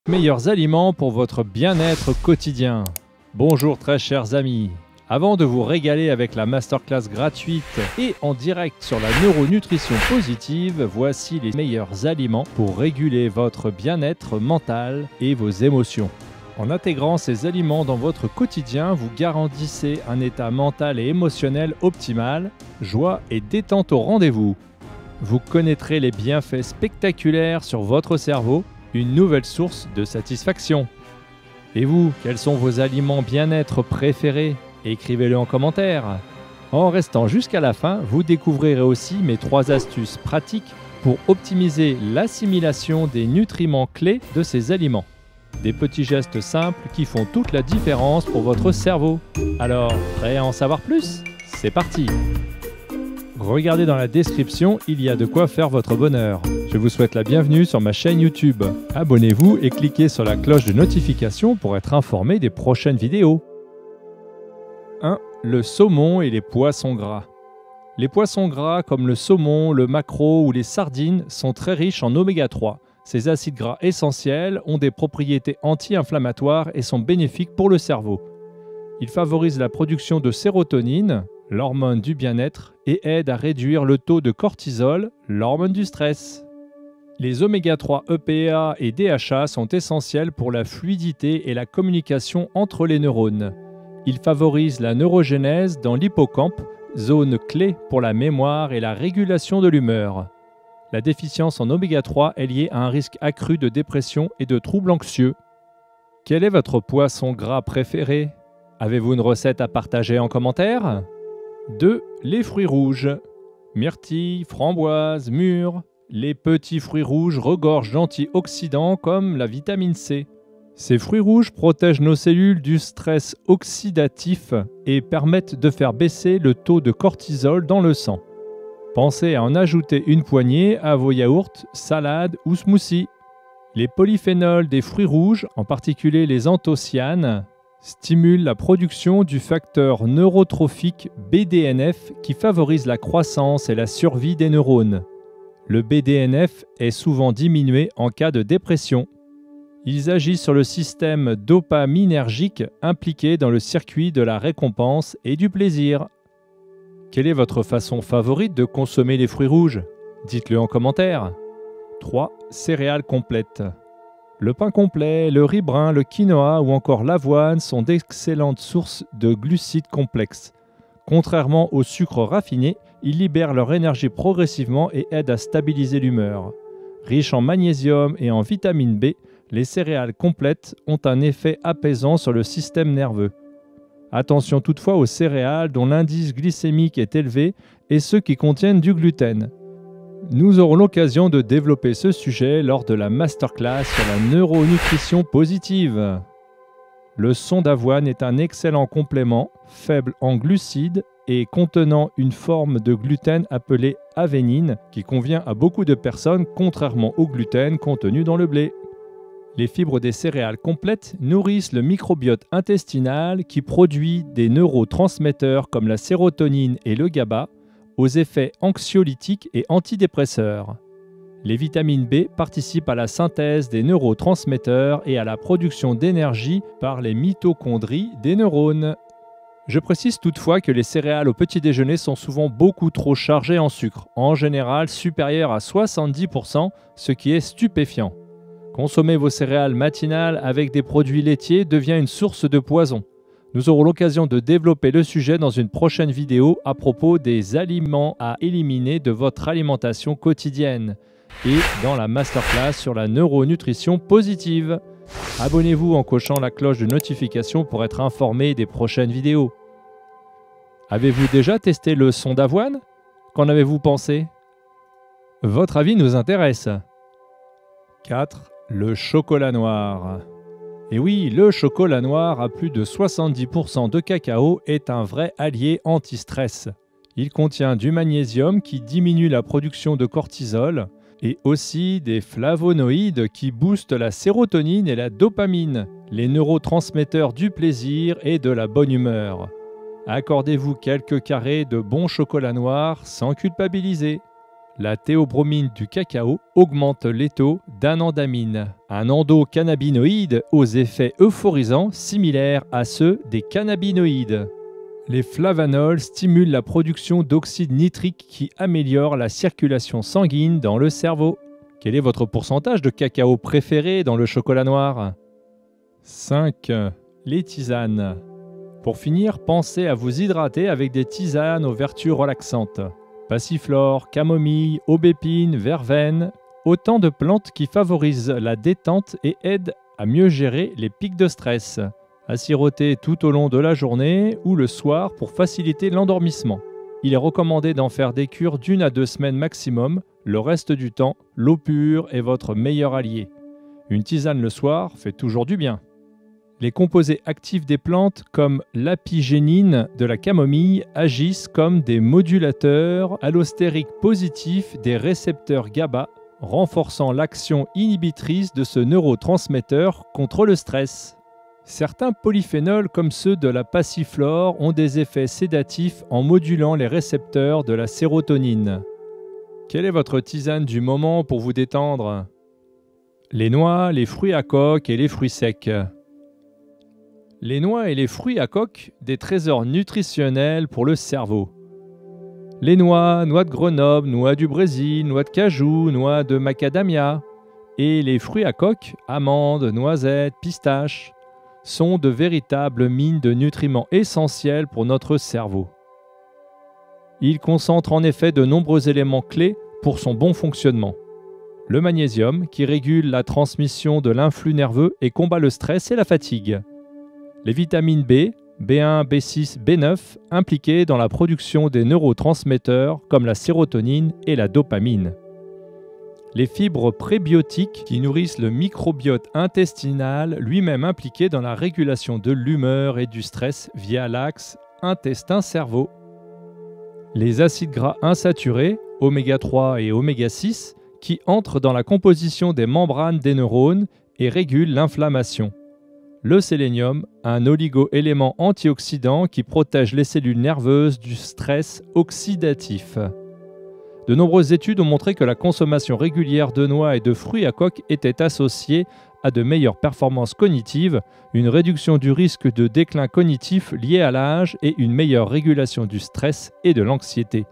Meilleurs aliments pour votre bien-être quotidien. Bonjour très chers amis. Avant de vous régaler avec la masterclass gratuite et en direct sur la neuronutrition positive, voici les meilleurs aliments pour réguler votre bien-être mental et vos émotions. En intégrant ces aliments dans votre quotidien, vous garantissez un état mental et émotionnel optimal, joie et détente au rendez-vous. Vous connaîtrez les bienfaits spectaculaires sur votre cerveau, une nouvelle source de satisfaction. Et vous, quels sont vos aliments bien-être préférés? Écrivez-le en commentaire. En restant jusqu'à la fin, vous découvrirez aussi mes 3 astuces pratiques pour optimiser l'assimilation des nutriments clés de ces aliments. Des petits gestes simples qui font toute la différence pour votre cerveau. Alors, prêt à en savoir plus? C'est parti! Regardez dans la description, il y a de quoi faire votre bonheur. Je vous souhaite la bienvenue sur ma chaîne YouTube. Abonnez-vous et cliquez sur la cloche de notification pour être informé des prochaines vidéos. 1. Le saumon et les poissons gras. Les poissons gras comme le saumon, le maquereau ou les sardines sont très riches en oméga 3. Ces acides gras essentiels ont des propriétés anti-inflammatoires et sont bénéfiques pour le cerveau. Ils favorisent la production de sérotonine, l'hormone du bien-être, et aident à réduire le taux de cortisol, l'hormone du stress. Les oméga 3 EPA et DHA sont essentiels pour la fluidité et la communication entre les neurones. Ils favorisent la neurogénèse dans l'hippocampe, zone clé pour la mémoire et la régulation de l'humeur. La déficience en oméga 3 est liée à un risque accru de dépression et de troubles anxieux. Quel est votre poisson gras préféré? Avez-vous une recette à partager en commentaire? 2. Les fruits rouges. Myrtille, framboise, mûre. Les petits fruits rouges regorgent d'antioxydants comme la vitamine C. Ces fruits rouges protègent nos cellules du stress oxydatif et permettent de faire baisser le taux de cortisol dans le sang. Pensez à en ajouter une poignée à vos yaourts, salades ou smoothies. Les polyphénols des fruits rouges, en particulier les anthocyanes, stimulent la production du facteur neurotrophique BDNF qui favorise la croissance et la survie des neurones. Le BDNF est souvent diminué en cas de dépression. Ils agissent sur le système dopaminergique impliqué dans le circuit de la récompense et du plaisir. Quelle est votre façon favorite de consommer les fruits rouges? Dites-le en commentaire. 3. Céréales complètes. Le pain complet, le riz brun, le quinoa ou encore l'avoine sont d'excellentes sources de glucides complexes. Contrairement au sucre raffiné, ils libèrent leur énergie progressivement et aident à stabiliser l'humeur. Riches en magnésium et en vitamine B, les céréales complètes ont un effet apaisant sur le système nerveux. Attention toutefois aux céréales dont l'indice glycémique est élevé et ceux qui contiennent du gluten. Nous aurons l'occasion de développer ce sujet lors de la masterclass sur la neuronutrition positive. Le son d'avoine est un excellent complément, faible en glucides et contenant une forme de gluten appelée avénine qui convient à beaucoup de personnes contrairement au gluten contenu dans le blé. Les fibres des céréales complètes nourrissent le microbiote intestinal qui produit des neurotransmetteurs comme la sérotonine et le GABA, aux effets anxiolytiques et antidépresseurs. Les vitamines B participent à la synthèse des neurotransmetteurs et à la production d'énergie par les mitochondries des neurones. Je précise toutefois que les céréales au petit déjeuner sont souvent beaucoup trop chargées en sucre, en général supérieur à 70%, ce qui est stupéfiant. Consommer vos céréales matinales avec des produits laitiers devient une source de poison. Nous aurons l'occasion de développer le sujet dans une prochaine vidéo à propos des aliments à éliminer de votre alimentation quotidienne et dans la masterclass sur la neuronutrition positive. Abonnez-vous en cochant la cloche de notification pour être informé des prochaines vidéos. Avez-vous déjà testé le son d'avoine? Qu'en avez-vous pensé? Votre avis nous intéresse. 4. Le chocolat noir. Et oui, le chocolat noir à plus de 70% de cacao est un vrai allié anti-stress. Il contient du magnésium qui diminue la production de cortisol et aussi des flavonoïdes qui boostent la sérotonine et la dopamine, les neurotransmetteurs du plaisir et de la bonne humeur. Accordez-vous quelques carrés de bon chocolat noir sans culpabiliser. La théobromine du cacao augmente les taux d'anandamine, un endocannabinoïde aux effets euphorisants similaires à ceux des cannabinoïdes. Les flavanols stimulent la production d'oxyde nitrique qui améliore la circulation sanguine dans le cerveau. Quel est votre pourcentage de cacao préféré dans le chocolat noir ? 5. Les tisanes. Pour finir, pensez à vous hydrater avec des tisanes aux vertus relaxantes. Passiflore, camomille, aubépine, verveine, autant de plantes qui favorisent la détente et aident à mieux gérer les pics de stress. À siroter tout au long de la journée ou le soir pour faciliter l'endormissement. Il est recommandé d'en faire des cures d'1 à 2 semaines maximum. Le reste du temps, l'eau pure est votre meilleur allié. Une tisane le soir fait toujours du bien. Les composés actifs des plantes comme l'apigénine de la camomille agissent comme des modulateurs allostériques positifs des récepteurs GABA, renforçant l'action inhibitrice de ce neurotransmetteur contre le stress. Certains polyphénols comme ceux de la passiflore ont des effets sédatifs en modulant les récepteurs de la sérotonine. Quelle est votre tisane du moment pour vous détendre ? Les noix, les fruits à coque et les fruits secs. Les noix et les fruits à coque, des trésors nutritionnels pour le cerveau. Les noix, noix de Grenoble, noix du Brésil, noix de cajou, noix de macadamia. Et les fruits à coque, amandes, noisettes, pistaches, sont de véritables mines de nutriments essentiels pour notre cerveau. Ils concentrent en effet de nombreux éléments clés pour son bon fonctionnement. Le magnésium, qui régule la transmission de l'influx nerveux et combat le stress et la fatigue. Les vitamines B, B1, B6, B9, impliquées dans la production des neurotransmetteurs comme la sérotonine et la dopamine. Les fibres prébiotiques qui nourrissent le microbiote intestinal, lui-même impliqué dans la régulation de l'humeur et du stress via l'axe intestin-cerveau. Les acides gras insaturés, oméga 3 et oméga 6, qui entrent dans la composition des membranes des neurones et régulent l'inflammation. Le sélénium, un oligo-élément antioxydant qui protège les cellules nerveuses du stress oxydatif. De nombreuses études ont montré que la consommation régulière de noix et de fruits à coque était associée à de meilleures performances cognitives, une réduction du risque de déclin cognitif lié à l'âge et une meilleure régulation du stress et de l'anxiété.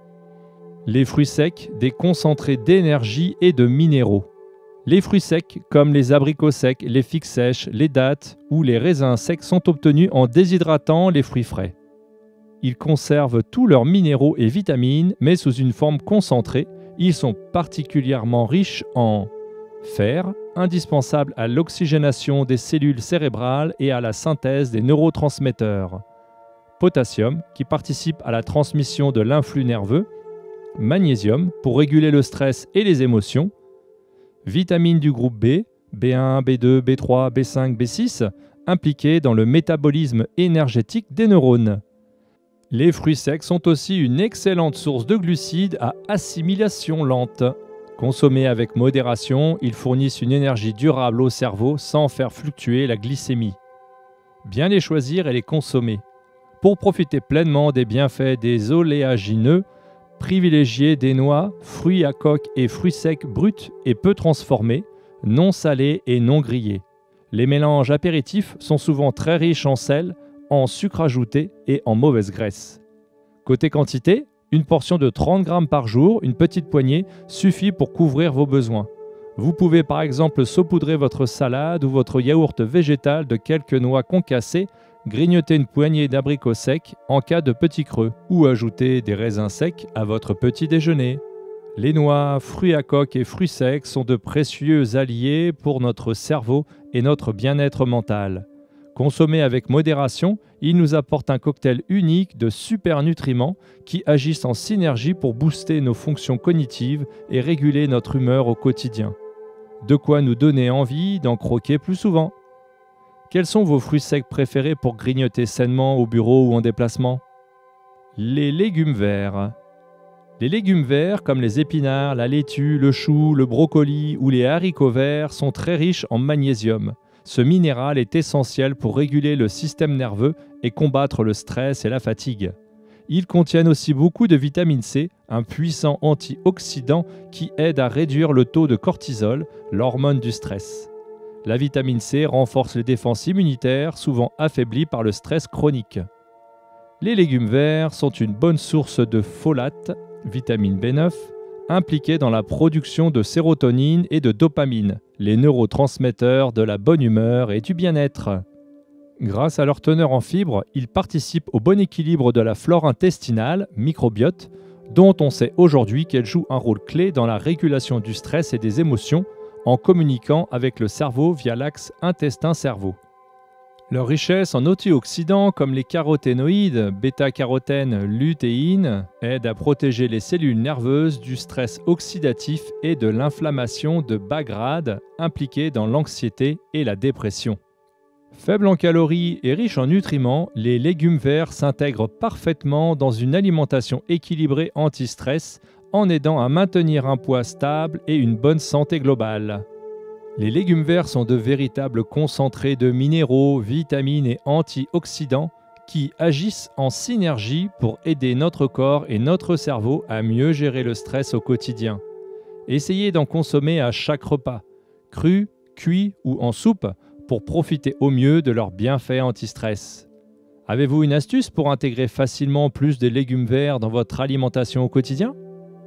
Les fruits secs, des concentrés d'énergie et de minéraux. Les fruits secs, comme les abricots secs, les figues sèches, les dattes ou les raisins secs sont obtenus en déshydratant les fruits frais. Ils conservent tous leurs minéraux et vitamines, mais sous une forme concentrée. Ils sont particulièrement riches en fer, indispensable à l'oxygénation des cellules cérébrales et à la synthèse des neurotransmetteurs. Potassium, qui participe à la transmission de l'influx nerveux. Magnésium, pour réguler le stress et les émotions. Vitamines du groupe B, B1, B2, B3, B5, B6, impliquées dans le métabolisme énergétique des neurones. Les fruits secs sont aussi une excellente source de glucides à assimilation lente. Consommés avec modération, ils fournissent une énergie durable au cerveau sans faire fluctuer la glycémie. Bien les choisir et les consommer. Pour profiter pleinement des bienfaits des oléagineux, privilégiez des noix, fruits à coque et fruits secs bruts et peu transformés, non salés et non grillés. Les mélanges apéritifs sont souvent très riches en sel, en sucre ajouté et en mauvaise graisse. Côté quantité, une portion de 30 g par jour, une petite poignée, suffit pour couvrir vos besoins. Vous pouvez par exemple saupoudrer votre salade ou votre yaourt végétal de quelques noix concassées, grignoter une poignée d'abricots secs en cas de petit creux ou ajouter des raisins secs à votre petit déjeuner. Les noix, fruits à coque et fruits secs sont de précieux alliés pour notre cerveau et notre bien-être mental. Consommés avec modération, ils nous apportent un cocktail unique de super nutriments qui agissent en synergie pour booster nos fonctions cognitives et réguler notre humeur au quotidien. De quoi nous donner envie d'en croquer plus souvent. Quels sont vos fruits secs préférés pour grignoter sainement au bureau ou en déplacement ? Les légumes verts. Les légumes verts comme les épinards, la laitue, le chou, le brocoli ou les haricots verts sont très riches en magnésium. Ce minéral est essentiel pour réguler le système nerveux et combattre le stress et la fatigue. Ils contiennent aussi beaucoup de vitamine C, un puissant antioxydant qui aide à réduire le taux de cortisol, l'hormone du stress. La vitamine C renforce les défenses immunitaires, souvent affaiblies par le stress chronique. Les légumes verts sont une bonne source de folate, vitamine B9, impliquée dans la production de sérotonine et de dopamine, les neurotransmetteurs de la bonne humeur et du bien-être. Grâce à leur teneur en fibres, ils participent au bon équilibre de la flore intestinale, microbiote, dont on sait aujourd'hui qu'elle joue un rôle clé dans la régulation du stress et des émotions en communiquant avec le cerveau via l'axe intestin-cerveau. Leur richesse en antioxydants comme les caroténoïdes, bêta-carotène, lutéine, aide à protéger les cellules nerveuses du stress oxydatif et de l'inflammation de bas grade impliquée dans l'anxiété et la dépression. Faibles en calories et riches en nutriments, les légumes verts s'intègrent parfaitement dans une alimentation équilibrée anti-stress en aidant à maintenir un poids stable et une bonne santé globale. Les légumes verts sont de véritables concentrés de minéraux, vitamines et antioxydants qui agissent en synergie pour aider notre corps et notre cerveau à mieux gérer le stress au quotidien. Essayez d'en consommer à chaque repas, cru, cuit ou en soupe, pour profiter au mieux de leurs bienfaits anti-stress. Avez-vous une astuce pour intégrer facilement plus de légumes verts dans votre alimentation au quotidien?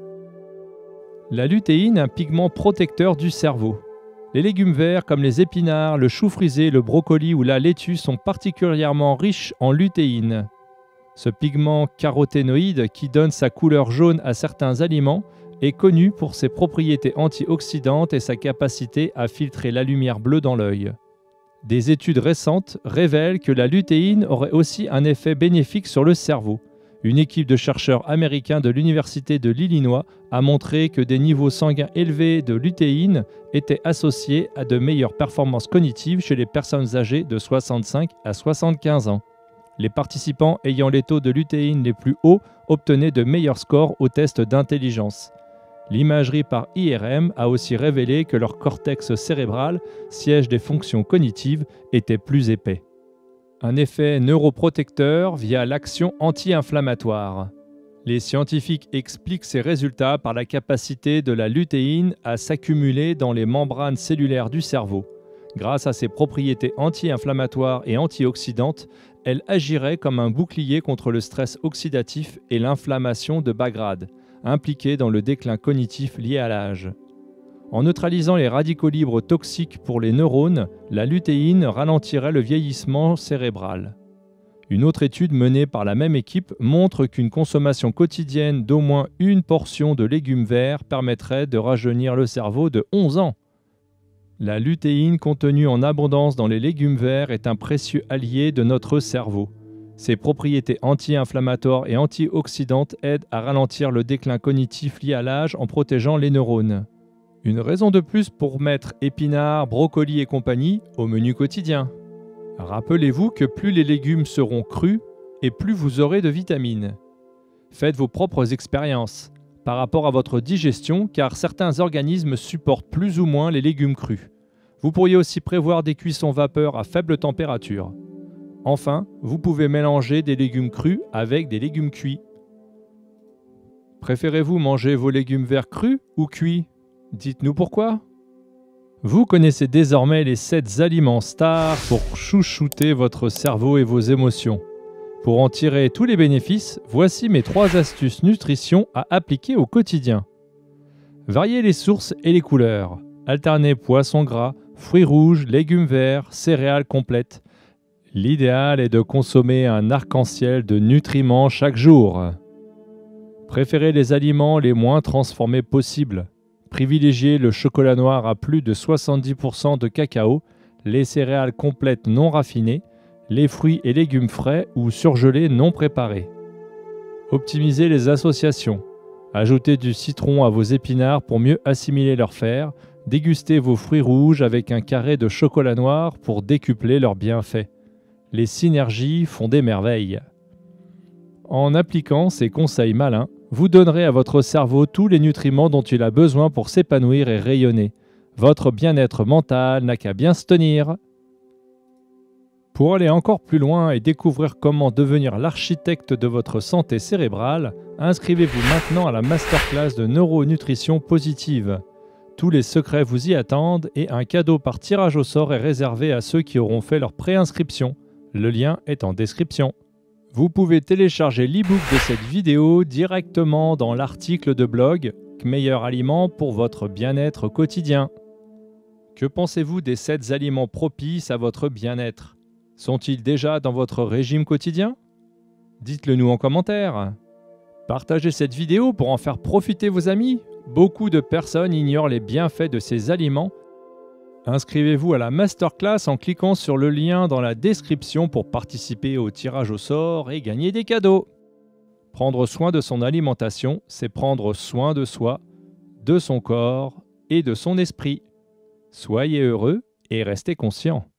La lutéine, un pigment protecteur du cerveau. Les légumes verts comme les épinards, le chou frisé, le brocoli ou la laitue sont particulièrement riches en lutéine. Ce pigment caroténoïde qui donne sa couleur jaune à certains aliments est connu pour ses propriétés antioxydantes et sa capacité à filtrer la lumière bleue dans l'œil. Des études récentes révèlent que la lutéine aurait aussi un effet bénéfique sur le cerveau. Une équipe de chercheurs américains de l'Université de l'Illinois a montré que des niveaux sanguins élevés de lutéine étaient associés à de meilleures performances cognitives chez les personnes âgées de 65 à 75 ans. Les participants ayant les taux de lutéine les plus hauts obtenaient de meilleurs scores aux tests d'intelligence. L'imagerie par IRM a aussi révélé que leur cortex cérébral, siège des fonctions cognitives, était plus épais. Un effet neuroprotecteur via l'action anti-inflammatoire. Les scientifiques expliquent ces résultats par la capacité de la lutéine à s'accumuler dans les membranes cellulaires du cerveau. Grâce à ses propriétés anti-inflammatoires et antioxydantes, elle agirait comme un bouclier contre le stress oxydatif et l'inflammation de bas grade, impliqués dans le déclin cognitif lié à l'âge. En neutralisant les radicaux libres toxiques pour les neurones, la lutéine ralentirait le vieillissement cérébral. Une autre étude menée par la même équipe montre qu'une consommation quotidienne d'au moins une portion de légumes verts permettrait de rajeunir le cerveau de 11 ans. La lutéine contenue en abondance dans les légumes verts est un précieux allié de notre cerveau. Ses propriétés anti-inflammatoires et antioxydantes aident à ralentir le déclin cognitif lié à l'âge en protégeant les neurones. Une raison de plus pour mettre épinards, brocolis et compagnie au menu quotidien. Rappelez-vous que plus les légumes seront crus et plus vous aurez de vitamines. Faites vos propres expériences par rapport à votre digestion car certains organismes supportent plus ou moins les légumes crus. Vous pourriez aussi prévoir des cuissons vapeur à faible température. Enfin, vous pouvez mélanger des légumes crus avec des légumes cuits. Préférez-vous manger vos légumes verts crus ou cuits? Dites-nous pourquoi. Vous connaissez désormais les 7 aliments stars pour chouchouter votre cerveau et vos émotions. Pour en tirer tous les bénéfices, voici mes 3 astuces nutrition à appliquer au quotidien. Variez les sources et les couleurs. Alternez poissons gras, fruits rouges, légumes verts, céréales complètes. L'idéal est de consommer un arc-en-ciel de nutriments chaque jour. Préférez les aliments les moins transformés possibles. Privilégiez le chocolat noir à plus de 70% de cacao, les céréales complètes non raffinées, les fruits et légumes frais ou surgelés non préparés. Optimisez les associations. Ajoutez du citron à vos épinards pour mieux assimiler leur fer. Dégustez vos fruits rouges avec un carré de chocolat noir pour décupler leurs bienfaits. Les synergies font des merveilles. En appliquant ces conseils malins, vous donnerez à votre cerveau tous les nutriments dont il a besoin pour s'épanouir et rayonner. Votre bien-être mental n'a qu'à bien se tenir. Pour aller encore plus loin et découvrir comment devenir l'architecte de votre santé cérébrale, inscrivez-vous maintenant à la masterclass de neuronutrition positive. Tous les secrets vous y attendent et un cadeau par tirage au sort est réservé à ceux qui auront fait leur préinscription. Le lien est en description. Vous pouvez télécharger l'e-book de cette vidéo directement dans l'article de blog « Meilleur aliment pour votre bien-être quotidien ». Que pensez-vous des 7 aliments propices à votre bien-être ? Sont-ils déjà dans votre régime quotidien ? Dites-le nous en commentaire. Partagez cette vidéo pour en faire profiter vos amis. Beaucoup de personnes ignorent les bienfaits de ces aliments. Inscrivez-vous à la masterclass en cliquant sur le lien dans la description pour participer au tirage au sort et gagner des cadeaux. Prendre soin de son alimentation, c'est prendre soin de soi, de son corps et de son esprit. Soyez heureux et restez conscients.